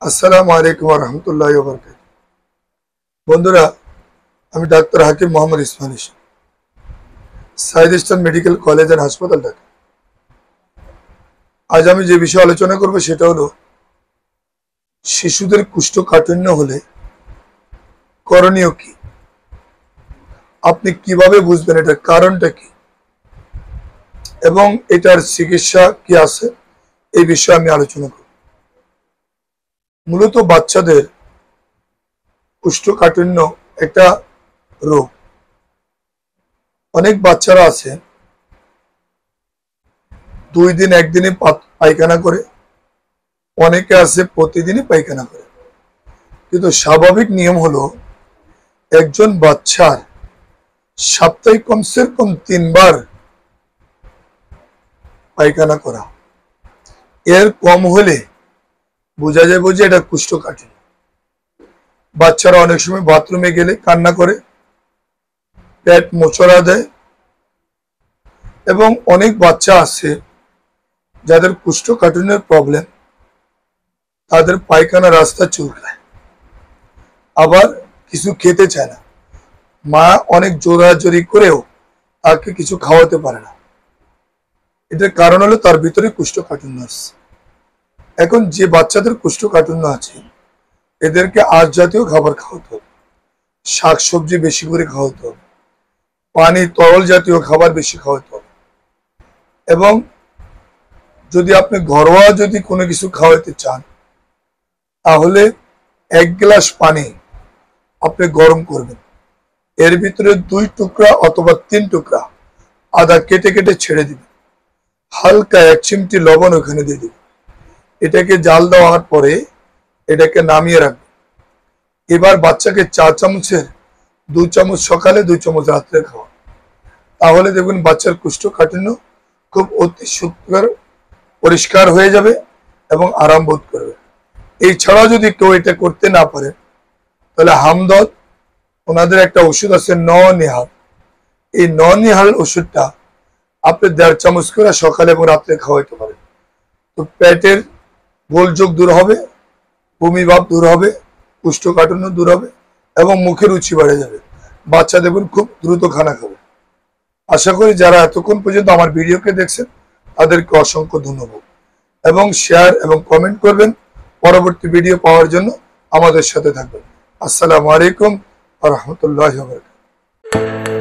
আসসালামু আলাইকুম ওয়া রাহমাতুল্লাহি ওয়া বারাকাতুহু। বন্ধুরা, আমি doctor Hakim Mohammad Ismail Islam, Syed eastern medical college and হাসপাতাল ঢাকা। আজ আমি যে বিষয়ে আলোচনা করব সেটা হলো শিশুদের কোষ্ঠকাঠিন্য হলে করণীয় কি, আপনি কিভাবে বুঝবেন এটার কারণটা কি এবং এটার চিকিৎসা কি আছে, এই বিষয়ে আমি আলোচনা করব। মূলত বাচ্চাদের কোষ্ঠকাঠিন্য একটা রোগ। অনেক বাচ্চারা আছে 2 দিন একদিনে পায়খানা করে, অনেকে আছে প্রতিদিনই পায়খানা করে। কিন্তু স্বাভাবিক নিয়ম হলো একজন বাচ্চার সপ্তাহে কমসে কম 3 বার পায়খানা করা। এর কম হলে বোঝা যাবে যে এটা কোষ্ঠকাঠিন্য। বাচ্চারা অনেক সময় বাথরুমে গেলে কান্না করে, পেট মোচড়া দেয়, এবং অনেক বাচ্চা আছে যাদের কোষ্ঠকাঠিন্যের প্রবলেম, তাদের পায়খানা রাস্তা চুলকায়, আবার কিছু খেতে চায় না। মা অনেক জোরাজোরি করেও তাকে কিছু খাওয়াতে পারে না। এটার কারণ হলো তার ভিতরে কোষ্ঠকাঠিন্য আছে। এখন যে বাচ্চাদের কোষ্ঠকাঠিন্য আছে এদেরকে আঁশ জাতীয় খাবার খাওয়াতে হবে, শাকসবজি বেশি করে খাওয়াতে হবে, পানি তরল জাতীয় খাবার বেশি খাওয়াতে হবে, এবং যদি আপনি ঘরোয়া যদি কোনো কিছু খাওয়াতে চান তাহলে 1 গ্লাস পানি আপনি গরম করবেন, এর ভিতরে 2 টুকরা অথবা 3 টুকরা আদা কেটে কেটে ছেড়ে দিবেন, হালকা 1 চিমটি লবণ ওখানে দিয়ে দিবেন। এটাকে জাল দেওয়ার পরে এটাকে নামিয়ে রাখবেন। এবার বাচ্চাকে 4 চামচের 2 চামচ সকালে 2 চামচ রাত্রে খাওয়া, তাহলে দেখবেন বাচ্চার কোষ্ঠকাঠিন্য খুব অতি সত্তর পরিষ্কার হয়ে যাবে এবং আরাম বোধ করবে। এছাড়াও যদি কেউ এটা করতে না পারে তাহলে হামদর্দ, ওনাদের একটা ওষুধ আছে ননিহাল। এই ননিহাল ওষুধটা আপনি 1.5 চামচ করে সকালে এবং রাত্রে খাওয়াইতে পারেন। তো পেটের গোলযোগ দূর হবে, বমি ভাব দূর হবে, কোষ্ঠকাঠিন্য দূর হবে এবং মুখের রুচি বেড়ে যাবে। বাচ্চা দেখুন খুব দ্রুত খানা খাবে। আশা করি যারা এতক্ষণ পর্যন্ত আমার ভিডিওকে দেখছেন তাদেরকে অসংখ্য ধন্যবাদ, এবং শেয়ার এবং কমেন্ট করবেন। পরবর্তী ভিডিও পাওয়ার জন্য আমাদের সাথে থাকবেন। আসসালামু আলাইকুম ওয়া রাহমাতুল্লাহি ওয়া বারাকাতুহু।